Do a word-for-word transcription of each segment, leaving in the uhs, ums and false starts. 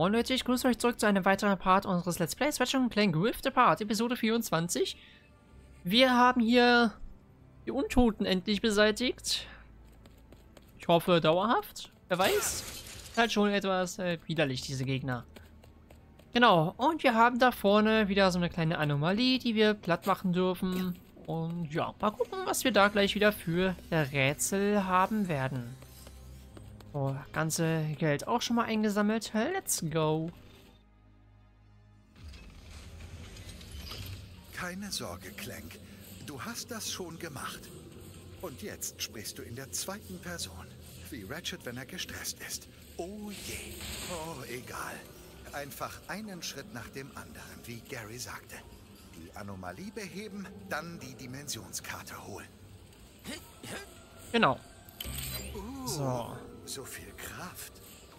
moin Leute, ich grüße euch zurück zu einem weiteren Part unseres Let's Plays Ratchet and Clank Rift Apart, Episode vierundzwanzig. Wir haben hier die Untoten endlich beseitigt. Ich hoffe dauerhaft, wer weiß. Halt schon etwas äh, widerlich, diese Gegner. Genau, und wir haben da vorne wieder so eine kleine Anomalie, die wir platt machen dürfen. Und ja, mal gucken, was wir da gleich wieder für Rätsel haben werden. So, ganze Geld auch schon mal eingesammelt. Let's go. Keine Sorge, Clank. Du hast das schon gemacht. Und jetzt sprichst du in der zweiten Person. Wie Ratchet, wenn er gestresst ist. Oh je. Oh, egal. Einfach einen Schritt nach dem anderen, wie Gary sagte. Die Anomalie beheben, dann die Dimensionskarte holen. Genau. Uh, So. So viel Kraft.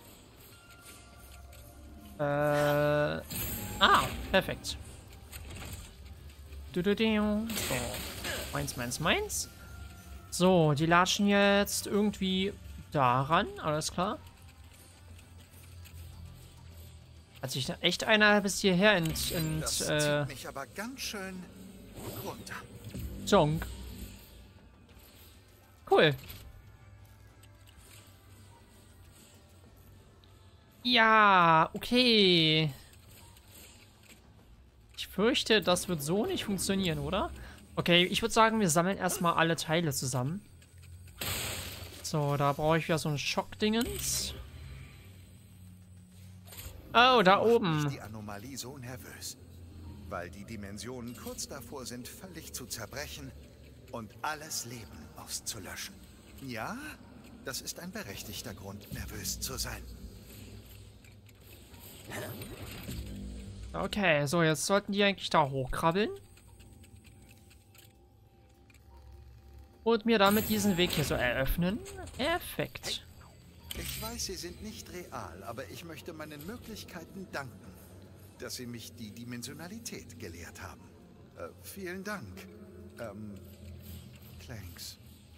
Äh. Ah, perfekt. Du, du, du. So. Meins, meins, meins. So, die latschen jetzt irgendwie daran. Alles klar. Hat sich da echt einer bis hierher ent... ent Das äh, zieht mich aber ganz schön runter. Junk. Cool. Ja, okay. Ich fürchte, das wird so nicht funktionieren, oder? Okay, ich würde sagen, wir sammeln erstmal alle Teile zusammen. So, da brauche ich wieder so ein Schockdingens. Oh, da oben. Die Anomalie so nervös, weil die Dimensionen kurz davor sind, völlig zu zerbrechen und alles Leben auszulöschen. Ja, das ist ein berechtigter Grund, nervös zu sein. Okay, so, jetzt sollten die eigentlich da hochkrabbeln. Und mir damit diesen Weg hier so eröffnen. Perfekt. Ich weiß, sie sind nicht real, aber ich möchte meinen Möglichkeiten danken, dass sie mich die Dimensionalität gelehrt haben. Äh, vielen Dank. Ähm, Clanks.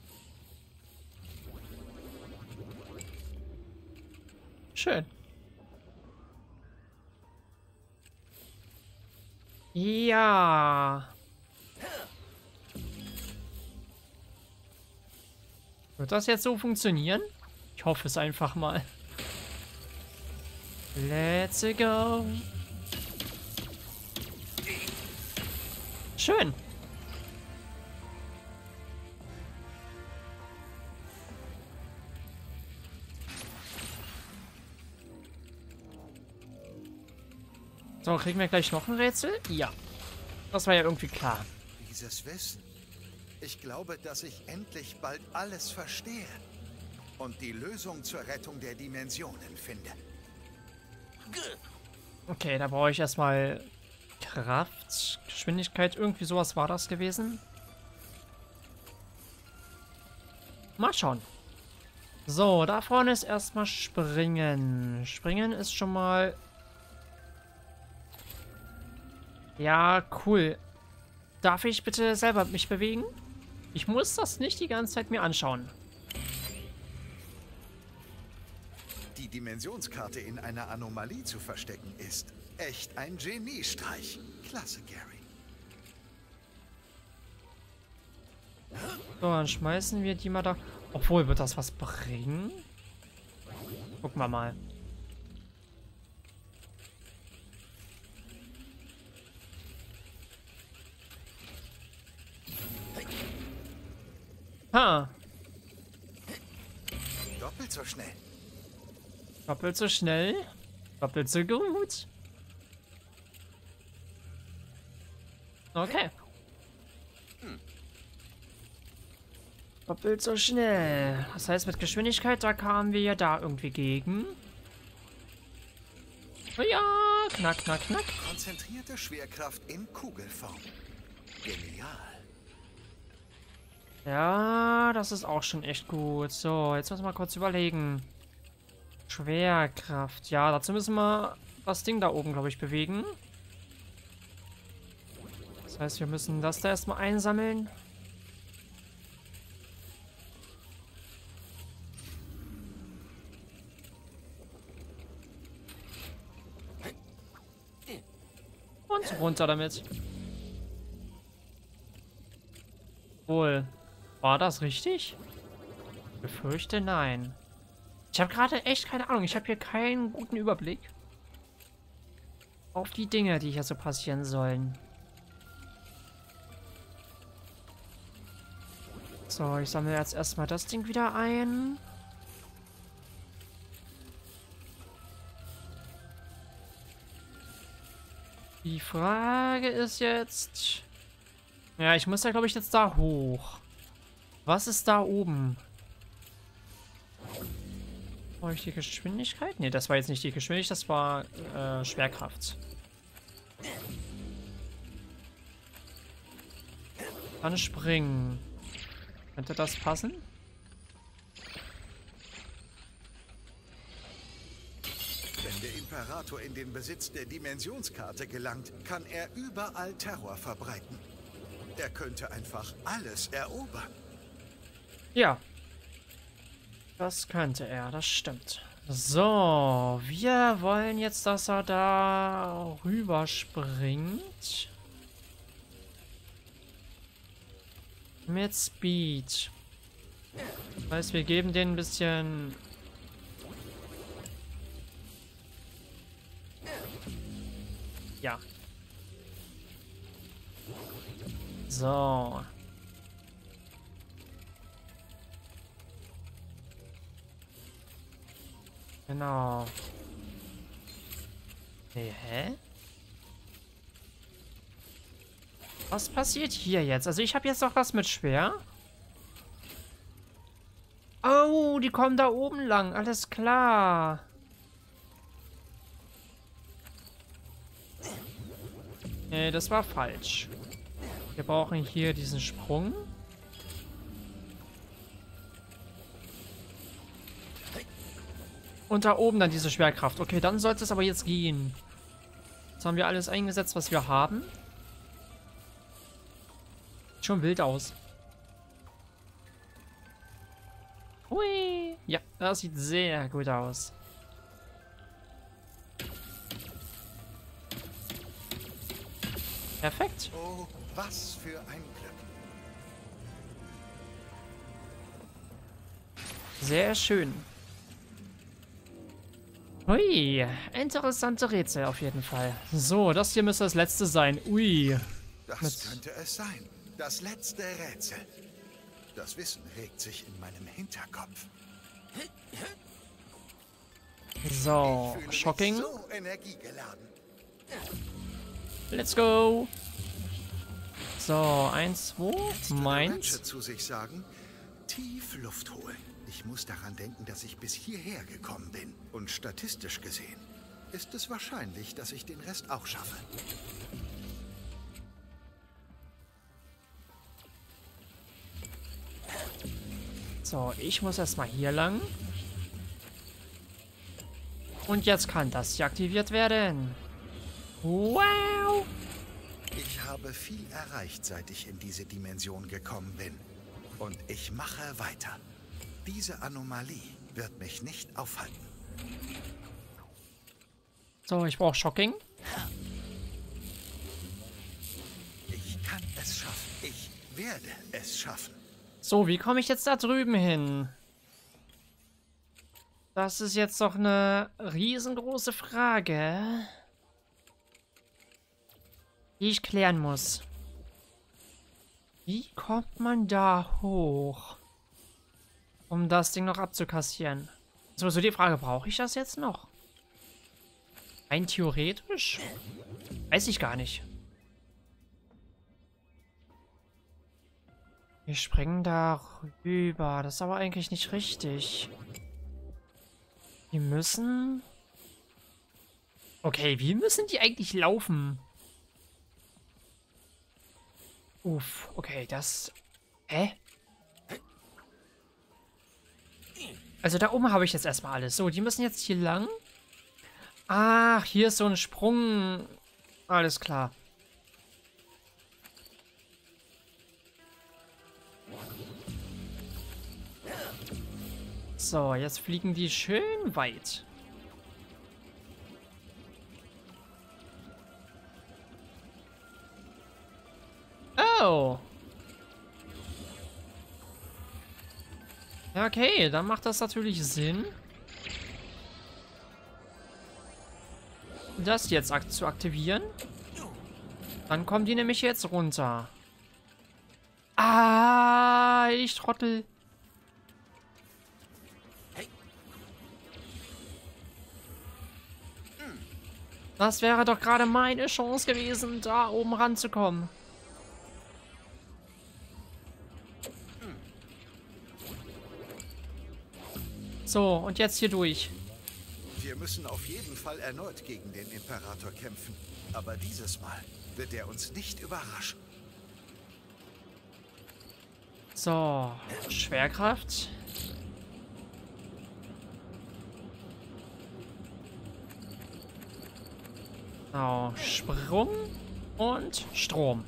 Schön. Ja. Wird das jetzt so funktionieren? Ich hoffe es einfach mal. Let's go. Schön. So, kriegen wir gleich noch ein Rätsel? Ja. Das war ja irgendwie klar. Dieses Wissen. Ich glaube, dass ich endlich bald alles verstehe und die Lösung zur Rettung der Dimensionen finde. Okay, da brauche ich erstmal Kraft, Geschwindigkeit, irgendwie sowas war das gewesen. Mal schauen. So, da vorne ist erstmal Springen. Springen ist schon mal... Ja, cool. Darf ich bitte selber mich bewegen? Ich muss das nicht die ganze Zeit mir anschauen. Die Dimensionskarte in einer Anomalie zu verstecken ist echt ein Geniestreich. Klasse, Gary. So, dann schmeißen wir die mal da. Obwohl, wird das was bringen? Gucken wir mal. Ha. Doppelt so schnell. Doppelt so schnell. Doppelt so gut. Okay. Doppelt so schnell. Das heißt, mit Geschwindigkeit, da kamen wir ja da irgendwie gegen. Oh ja, knack, knack, knack. Konzentrierte Schwerkraft in Kugelform. Genial. Ja, das ist auch schon echt gut. So, jetzt müssen wir mal kurz überlegen. Schwerkraft. Ja, dazu müssen wir das Ding da oben, glaube ich, bewegen. Das heißt, wir müssen das da erstmal einsammeln. Und runter damit. Wohl. War das richtig? Ich befürchte, nein. Ich habe gerade echt keine Ahnung. Ich habe hier keinen guten Überblick auf die Dinge, die hier so passieren sollen. So, ich sammle jetzt erstmal das Ding wieder ein. Die Frage ist jetzt... Ja, ich muss ja, glaube ich, jetzt da hoch. Was ist da oben? Brauche ich die Geschwindigkeit? Ne, das war jetzt nicht die Geschwindigkeit, das war äh, Schwerkraft. Dann springen. Könnte das passen? Wenn der Imperator in den Besitz der Dimensionskarte gelangt, kann er überall Terror verbreiten. Er könnte einfach alles erobern. Ja. Das könnte er, das stimmt. So, wir wollen jetzt, dass er da rüberspringt. Mit Speed. Das heißt, wir geben den ein bisschen... Ja. So. Genau. Nee, hä? Was passiert hier jetzt? Also ich habe jetzt noch was mit schwer. Oh, die kommen da oben lang. Alles klar. Nee, das war falsch. Wir brauchen hier diesen Sprung. Und da oben dann diese Schwerkraft. Okay, dann sollte es aber jetzt gehen. Jetzt haben wir alles eingesetzt, was wir haben. Sieht schon wild aus. Hui. Ja, das sieht sehr gut aus. Perfekt. Oh, was für ein Glück. Sehr schön. Ui, interessante Rätsel auf jeden Fall. So, das hier müsste das letzte sein. Ui. Das Mit könnte es sein. Das letzte Rätsel. Das Wissen regt sich in meinem Hinterkopf. so, Ich fühle mich shocking. so energiegeladen. Let's go. So, eins, zwei, Jetzt würde meins. Ratchet zu sich sagen, tief Luft holen. Ich muss daran denken, dass ich bis hierher gekommen bin. Und statistisch gesehen ist es wahrscheinlich, dass ich den Rest auch schaffe. So, ich muss erstmal hier lang. Und jetzt kann das hier aktiviert werden. Wow. Ich habe viel erreicht, seit ich in diese Dimension gekommen bin. Und ich mache weiter. Diese Anomalie wird mich nicht aufhalten. So, ich brauche Shocking. Ich kann es schaffen. Ich werde es schaffen. So, wie komme ich jetzt da drüben hin? Das ist jetzt doch eine riesengroße Frage, die ich klären muss. Wie kommt man da hoch, um das Ding noch abzukassieren? So, so die Frage, brauche ich das jetzt noch? Rein theoretisch? Weiß ich gar nicht. Wir springen da rüber. Das ist aber eigentlich nicht richtig. Wir müssen... Okay, wie müssen die eigentlich laufen? Uff, okay, das... Hä? Also da oben habe ich jetzt erstmal alles. So, die müssen jetzt hier lang. Ach, hier ist so ein Sprung. Alles klar. So, jetzt fliegen die schön weit. Oh. Ja, okay, dann macht das natürlich Sinn, das jetzt ak zu aktivieren. Dann kommen die nämlich jetzt runter. Ah, ich Trottel. Das wäre doch gerade meine Chance gewesen, da oben ranzukommen. So, und jetzt hier durch. Wir müssen auf jeden Fall erneut gegen den Imperator kämpfen. Aber dieses Mal wird er uns nicht überraschen. So, Schwerkraft. So, Sprung und Strom.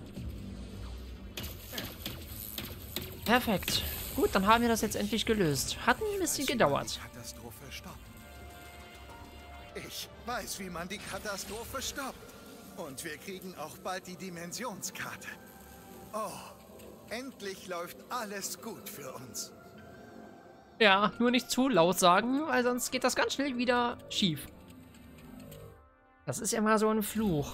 Perfekt. Gut, dann haben wir das jetzt endlich gelöst. Hat ein bisschen gedauert. Katastrophe stoppt. Ich weiß, wie man die Katastrophe stoppt. Und wir kriegen auch bald die Dimensionskarte. Oh, endlich läuft alles gut für uns. Ja, nur nicht zu laut sagen, weil sonst geht das ganz schnell wieder schief. Das ist ja mal so ein Fluch.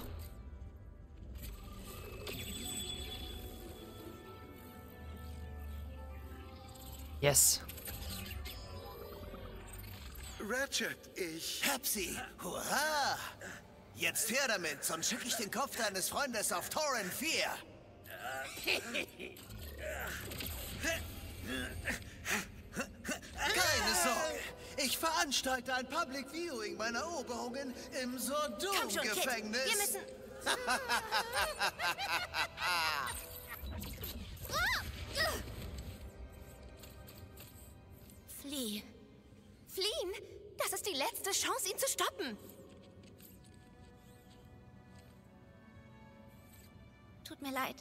Yes. Ratchet, ich... Hab sie! Hurra! Jetzt her damit, sonst schicke ich den Kopf deines Freundes auf Torren vier. Keine Sorge. Ich veranstalte ein Public Viewing meiner Eroberungen im Sordum-Gefängnis. Wir müssen... Flieh. Fliehen? Das ist die letzte Chance, ihn zu stoppen. Tut mir leid.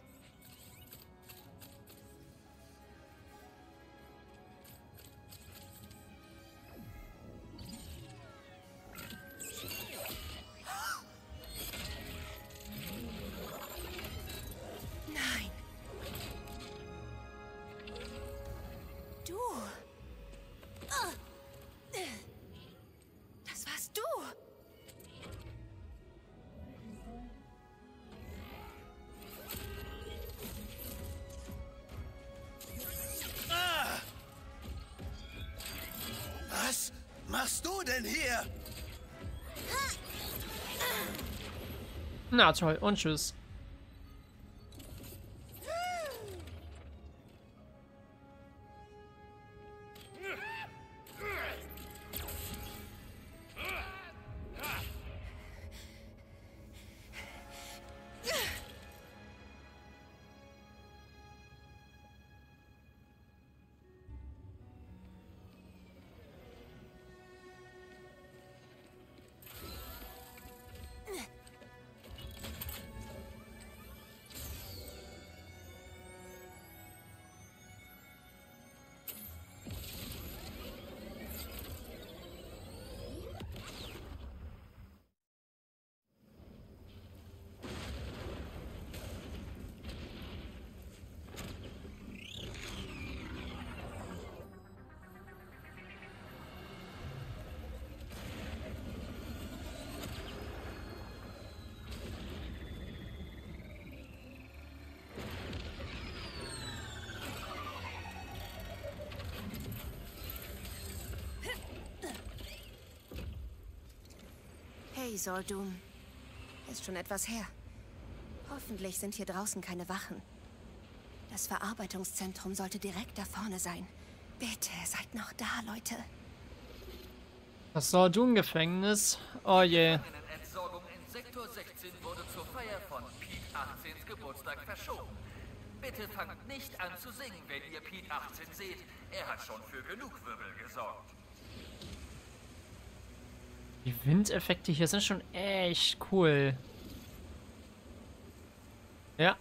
Nein. Du. Das warst du. Was machst du denn hier? Na toll, und tschüss. Hey, Sordum. Ist schon etwas her. Hoffentlich sind hier draußen keine Wachen. Das Verarbeitungszentrum sollte direkt da vorne sein. Bitte, seid noch da, Leute. Das Sordum-Gefängnis. Oh je. Die Entsorgung in Sektor sechzehn wurde zur Feier von Pete achtzehn's Geburtstag verschoben. Bitte fangt nicht an zu singen, wenn ihr Pete achtzehn seht. Er hat schon für genug Wirbel gesorgt. Die Windeffekte hier sind schon echt cool. Ja.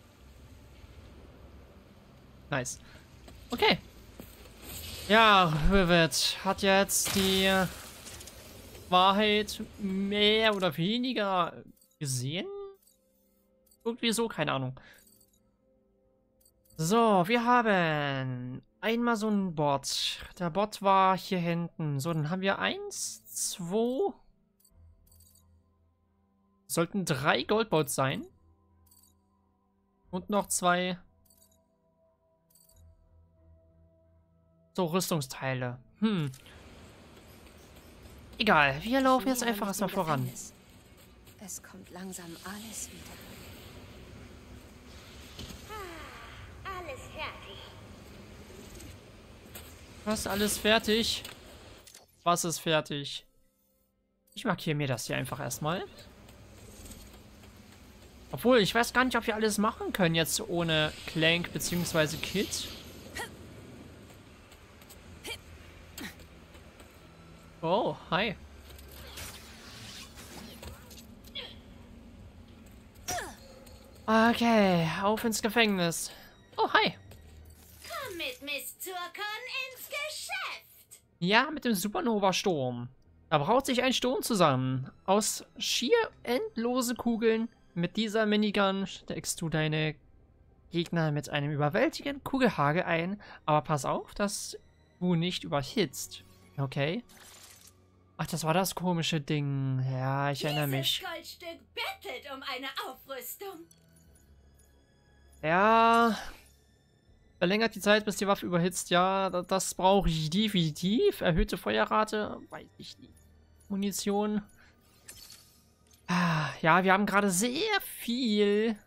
Nice. Okay. Ja, Rivet hat jetzt die Wahrheit mehr oder weniger gesehen? Irgendwie so, keine Ahnung. So, wir haben einmal so ein Bot. Der Bot war hier hinten. So, dann haben wir eins, zwei. Sollten drei Goldbots sein. Und noch zwei. So, Rüstungsteile. Hm. Egal, wir laufen jetzt einfach erstmal voran. Es kommt langsam alles wieder. Alles fertig. Was, alles fertig? Was ist fertig? Ich markiere mir das hier einfach erstmal. Obwohl, ich weiß gar nicht, ob wir alles machen können jetzt ohne Clank bzw. Kit. Oh, hi. Okay, auf ins Gefängnis. Oh, hi. Komm mit Miss Zurkon ins Geschäft. Ja, mit dem Supernova-Sturm. Da braut sich ein Sturm zusammen. Aus schier endlose Kugeln. Mit dieser Minigun steckst du deine Gegner mit einem überwältigenden Kugelhagel ein. Aber pass auf, dass du nicht überhitzt. Okay. Ach, das war das komische Ding. Ja, ich erinnere mich. Dieses Goldstück bettelt um eine Aufrüstung. Ja. Verlängert die Zeit, bis die Waffe überhitzt. Ja, das brauche ich definitiv. Erhöhte Feuerrate. Weiß ich nicht. Munition. Ah, ja, wir haben gerade sehr viel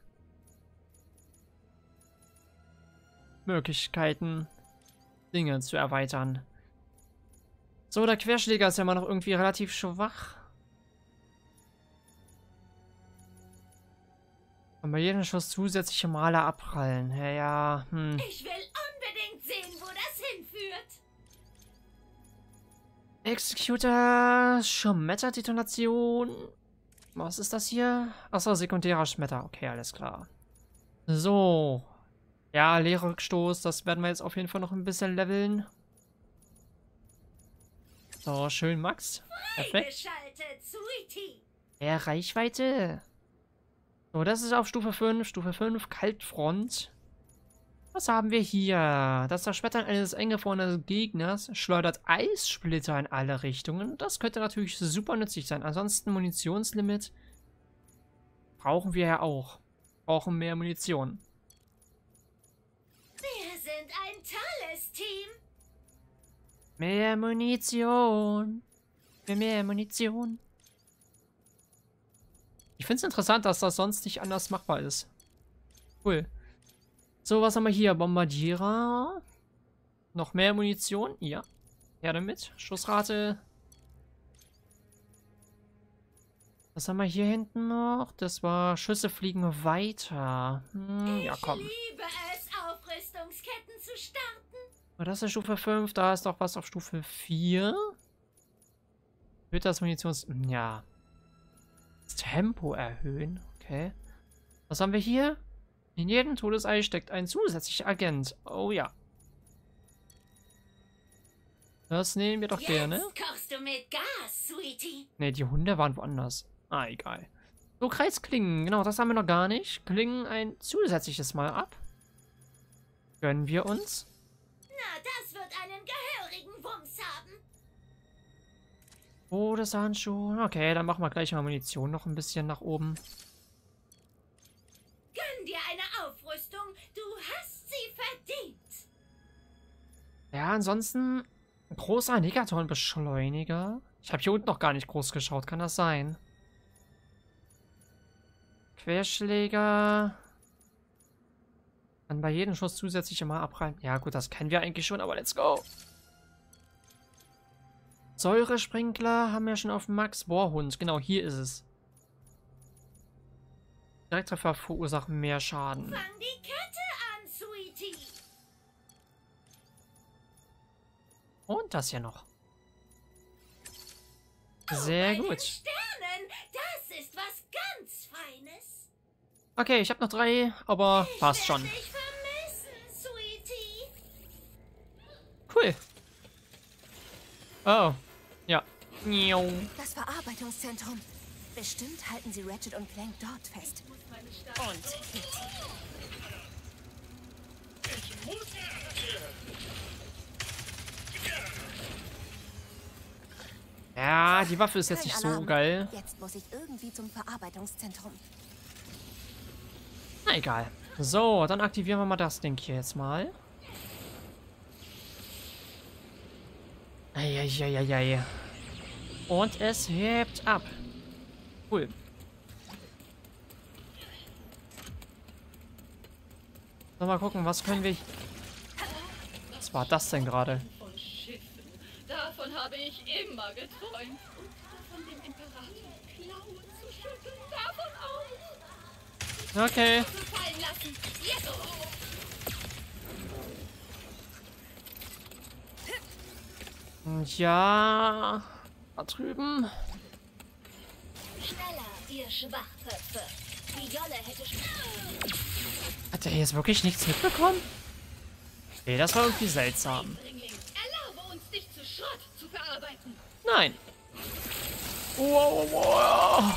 Möglichkeiten, Dinge zu erweitern. So, der Querschläger ist ja immer noch irgendwie relativ schwach. Und bei jedem Schuss zusätzliche Male abprallen. Ja, ja, hm. Ich will unbedingt sehen, wo das hinführt. Executor, Schmetterdetonation. Was ist das hier? Achso, sekundärer Schmetter. Okay, alles klar. So. Ja, leerer Rückstoß. Das werden wir jetzt auf jeden Fall noch ein bisschen leveln. So, schön, Max. Perfekt. Mehr Reichweite. So, das ist auf Stufe fünf. Stufe fünf, Kaltfront. Was haben wir hier? Das Zerschmettern eines eingefrorenen Gegners schleudert Eissplitter in alle Richtungen. Das könnte natürlich super nützlich sein. Ansonsten Munitionslimit brauchen wir ja auch. Brauchen mehr Munition. Wir sind ein tolles Team. Mehr Munition. Mehr, mehr Munition. Ich finde es interessant, dass das sonst nicht anders machbar ist. Cool. So, was haben wir hier? Bombardierer. Noch mehr Munition? Ja. Her damit. Schussrate. Was haben wir hier hinten noch? Das war Schüsse fliegen weiter. Hm, ja, komm. Ich liebe es, Aufrüstungsketten zu starten. Oh, das ist Stufe fünf. Da ist doch was auf Stufe vier. Wird das Munitions... Ja. Das Tempo erhöhen. Okay. Was haben wir hier? In jedem Todesei steckt ein zusätzlicher Agent. Oh ja. Das nehmen wir doch Jetzt gerne. kochst du mit Gas, Sweetie. Ne, die Hunde waren woanders. Ah, egal. So, Kreisklingen. Genau, das haben wir noch gar nicht. Klingen ein zusätzliches Mal ab. Gönnen wir uns. Na, das wird einen gehörigen Wumms haben. Oh, das Handschuh. Okay, dann machen wir gleich mal Munition noch ein bisschen nach oben. Gönn dir eine Aufrüstung. Du hast sie verdient. Ja, ansonsten großer Negaton-Beschleuniger. Ich habe hier unten noch gar nicht groß geschaut. Kann das sein? Querschläger. Dann bei jedem Schuss zusätzlich immer abreißen. Ja gut, das kennen wir eigentlich schon, aber let's go. Säuresprinkler haben wir schon auf Max. Bohrhund, genau, hier ist es. Direkttreffer verursachen mehr Schaden. Fang die Kette an, Sweetie. Und das hier noch. Sehr oh, bei gut. Den Sternen, das ist was ganz Feines. Okay, ich habe noch drei, aber Ich passt schon. dich vermissen, Sweetie. Cool. Oh. Ja. Das Verarbeitungszentrum. Bestimmt halten sie Ratchet und Clank dort fest. Und Kit. Ja, die Waffe ist jetzt Kein nicht so Alarm. geil. Jetzt muss ich irgendwie zum Verarbeitungszentrum. Na egal. So, dann aktivieren wir mal das Ding hier jetzt mal. Eieieiei. Und es hebt ab. Cool. So, mal gucken, was können wir... Was war das denn gerade? Von Schiffen. Davon habe ich immer geträumt. Und davon dem Imperator Klauen zu schütteln. Davon auch. Okay. Fallen lassen. Jetzt. Ja... Da drüben. Schneller, ihr Schwachköpfe. Die Jolle hätte... Hat der jetzt wirklich nichts mitbekommen? Nee, das war irgendwie seltsam. Erlaube uns, dich zu Schrott zu verarbeiten. Nein. Wow, wow.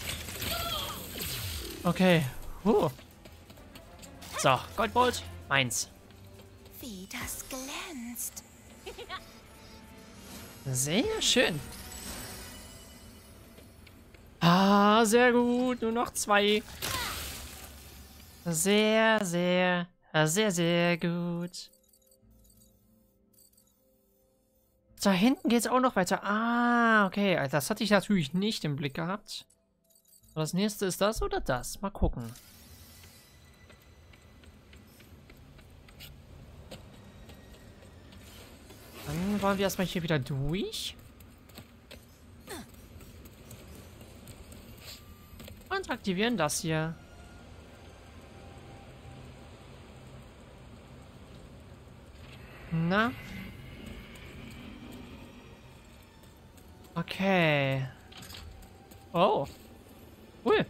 Okay. Huh. So, Goldbolt. Meins. Wie das glänzt. Sehr schön. Ah, sehr gut. Nur noch zwei. Sehr, sehr, sehr, sehr gut. Da hinten geht es auch noch weiter. Ah, okay. Das hatte ich natürlich nicht im Blick gehabt. Das nächste ist das oder das? Mal gucken. Dann wollen wir erstmal hier wieder durch. Und aktivieren das hier. Na? Okay. Oh. Cool.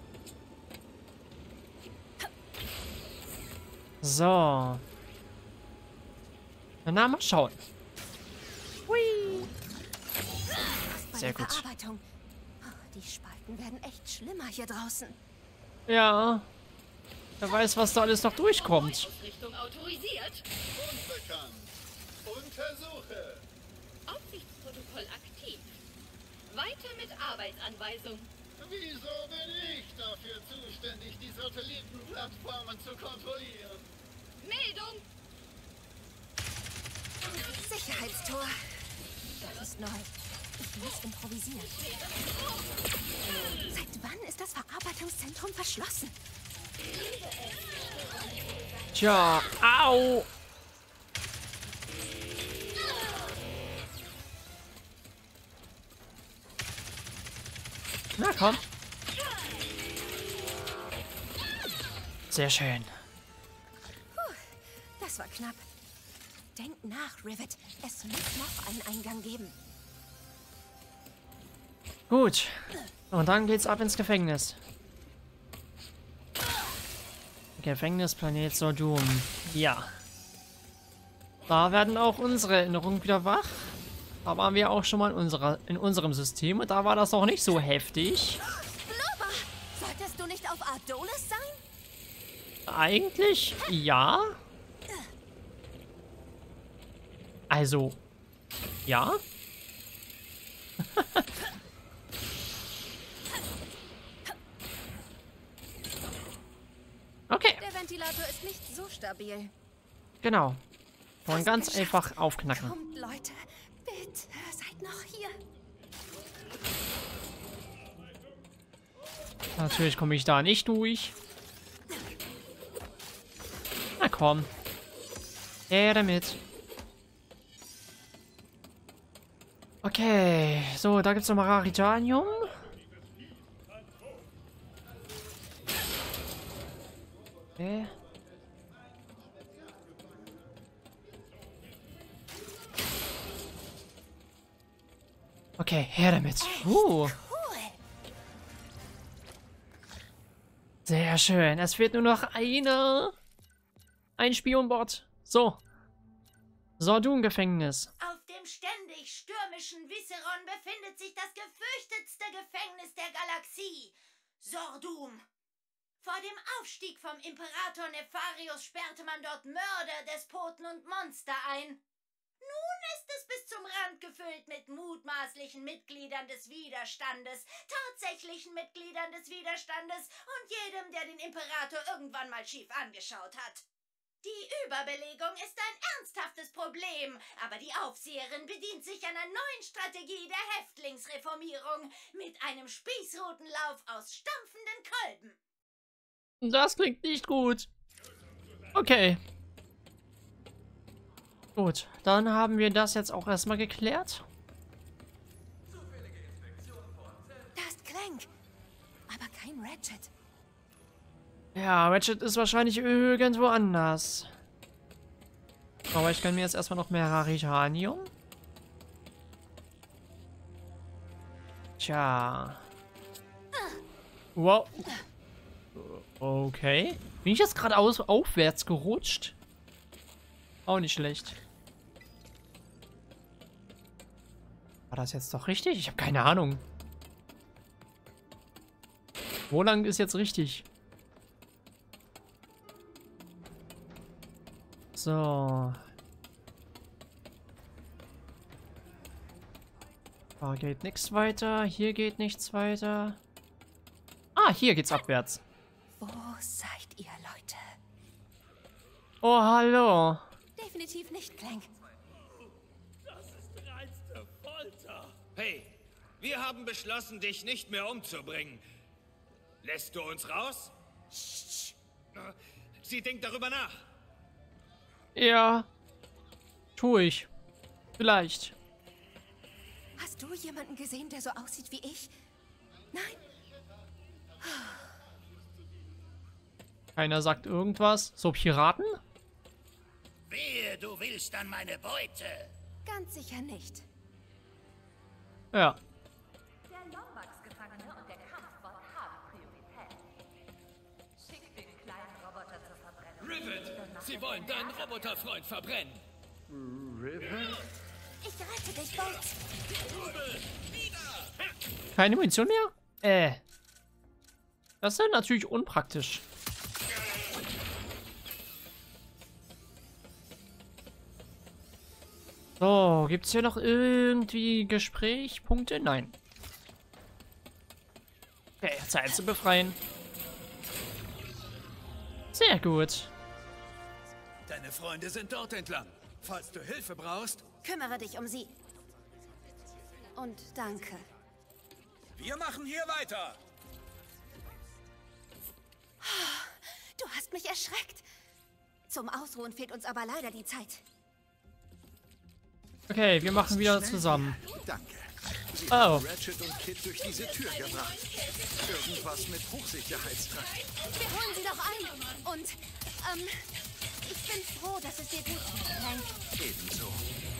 So. Na, mal schauen. Hui. Sehr gut. Verarbeitung. Oh, die Spalten werden echt schlimmer hier draußen. Ja. Wer weiß, was da alles noch durchkommt. Ausrichtung autorisiert. Unbekannt. Untersuche. Aufsichtsprotokoll aktiv. Weiter mit Arbeitsanweisung. Wieso bin ich dafür zuständig, die Satellitenplattformen zu kontrollieren? Meldung. Sicherheitstor. Das ist neu. Ich muss improvisieren. Seit wann ist das Verarbeitungszentrum verschlossen? Tja, au. Na komm. Sehr schön. Das war knapp. Denk nach, Rivet. Es muss noch einen Eingang geben. Gut. Und dann geht's ab ins Gefängnis. Gefängnisplanet Sodom. Ja. Da werden auch unsere Erinnerungen wieder wach. Da waren wir auch schon mal in, unserer, in unserem System und da war das auch nicht so heftig. Blubber! Solltest du nicht auf Ardolis sein? Eigentlich ja. Also, ja. Okay, Der Ventilator ist nicht so stabil. genau. Wollen Fast ganz geschafft. einfach aufknacken. Kommt, Leute. Bitte, seid noch hier. Natürlich komme ich da nicht durch. Na komm. Ja, damit. Okay, so, da gibt es nochmal Raritanium. Okay. Okay, her damit. Uh, Cool. sehr schön. Es fehlt nur noch eine. Ein Spionbot. So. Sordun-Gefängnis. Auf dem ständig stürmischen Visceron befindet sich das gefürchtetste Gefängnis der Galaxie. Sordum. Vor dem Aufstieg vom Imperator Nefarius sperrte man dort Mörder, Despoten und Monster ein. Nun ist es bis zum Rand gefüllt mit mutmaßlichen Mitgliedern des Widerstandes, tatsächlichen Mitgliedern des Widerstandes und jedem, der den Imperator irgendwann mal schief angeschaut hat. Die Überbelegung ist ein ernsthaftes Problem, aber die Aufseherin bedient sich einer neuen Strategie der Häftlingsreformierung mit einem Spießrutenlauf aus stampfenden Kolben. Das klingt nicht gut. Okay. Gut, dann haben wir das jetzt auch erstmal geklärt. Da ist Clank, aber kein Ratchet. Ja, Ratchet ist wahrscheinlich irgendwo anders. Aber ich kann mir jetzt erstmal noch mehr Raritanium. Tja. Wow. Okay. Bin ich jetzt gerade aus aufwärts gerutscht? Auch nicht schlecht. War das jetzt doch richtig? Ich habe keine Ahnung. Wo lang ist jetzt richtig? So. Da geht nichts weiter. Hier geht nichts weiter. Ah, hier geht's abwärts. Wo seid ihr, Leute? Oh, hallo. Definitiv nicht, Clank. Das ist reinste Folter. Hey, wir haben beschlossen, dich nicht mehr umzubringen. Lässt du uns raus? Sch- Sie denkt darüber nach. Ja. Tu ich. Vielleicht. Hast du jemanden gesehen, der so aussieht wie ich? Nein? Keiner sagt irgendwas. So, Piraten? Wehe, du willst an meine Beute. Ganz sicher nicht. Ja. Der Lombax-Gefangene und der Kampfbot haben Priorität. Schick den kleinen Roboter zu verbrennen. Rivet, sie wollen deinen Roboterfreund verbrennen. Rivet? Ich rette dich, Bolt. Keine Munition mehr? Äh. Das ist ja natürlich unpraktisch. So, gibt's hier noch irgendwie Gesprächspunkte? Nein. Okay, Zeit zu befreien. Sehr gut. Deine Freunde sind dort entlang. Falls du Hilfe brauchst, Kümmere dich um sie. Und danke. wir machen hier weiter. Du hast mich erschreckt. Zum Ausruhen fehlt uns aber leider die Zeit. Okay, wir machen wieder zusammen. Danke. Sie Oh. haben Ratchet und Kid durch diese Tür gebracht. Irgendwas mit Hochsicherheitstrakt. Wir holen sie doch ein. Und, ähm, ich bin froh, dass es dir gut geht, Clank. Ebenso.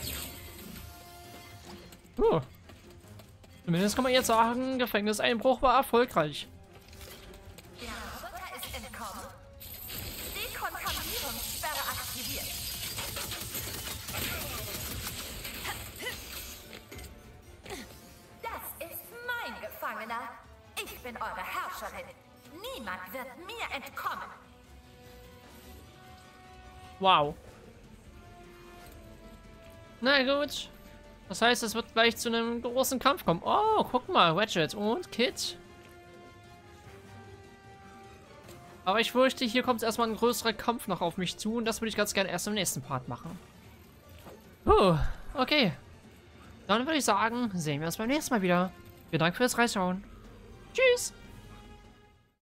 Uh. Zumindest kann man jetzt sagen, Gefängniseinbruch war erfolgreich. Der Roboter ist entkommen. Dekontaminierungssperre aktiviert. Das ist mein Gefangener. Ich bin eure Herrscherin. Niemand wird mir entkommen. Wow. Na gut. Das heißt, es wird gleich zu einem großen Kampf kommen. Oh, guck mal, Ratchet und Kid. Aber ich fürchte, hier kommt erstmal ein größerer Kampf noch auf mich zu. Und das würde ich ganz gerne erst im nächsten Part machen. Puh, okay. Dann würde ich sagen, sehen wir uns beim nächsten Mal wieder. Vielen Dank fürs Reinschauen. Tschüss.